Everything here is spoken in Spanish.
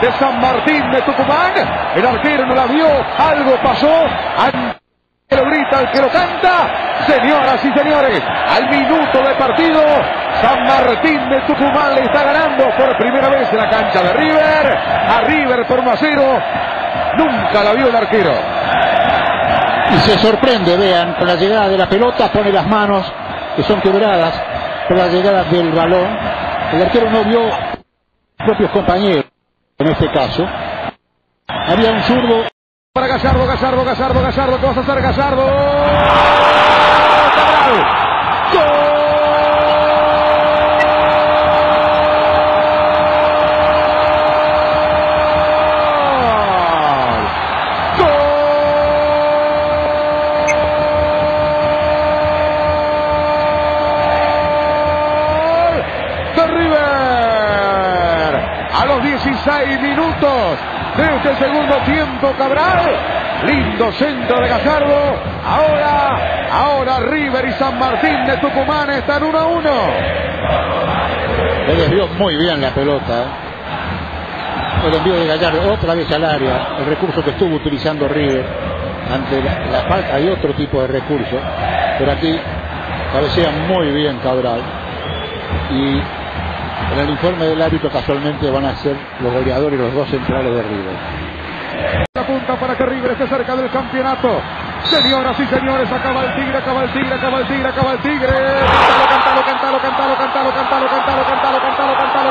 de San Martín de Tucumán. El arquero no la vio, algo pasó. Lo grita el que lo canta. Señoras y señores, al minuto de partido, San Martín de Tucumán le está ganando por primera vez en la cancha de River. A River por 1-0. Nunca la vio el arquero. Y se sorprende, vean, con la llegada de la pelota, pone las manos que son quebradas por la llegada del balón. El arquero no vio a sus propios compañeros en este caso. Había un zurdo. Para Gallardo, ¿qué vas a hacer, Gallardo? ¡Cabral! ¡Gol! De River a los 16 minutos de este segundo tiempo. Cabral, lindo centro de Gallardo. Ahora River y San Martín de Tucumán están 1-1. Le desvió muy bien la pelota. El envío de Gallardo otra vez al área, el recurso que estuvo utilizando River ante la falta de otro tipo de recurso, pero aquí cabecea muy bien Cabral. Y en el informe del árbitro casualmente van a ser los goleadores y los dos centrales de River. La punta para que River esté cerca del campeonato. Señoras y señores, acaba el Tigre. Cántalo.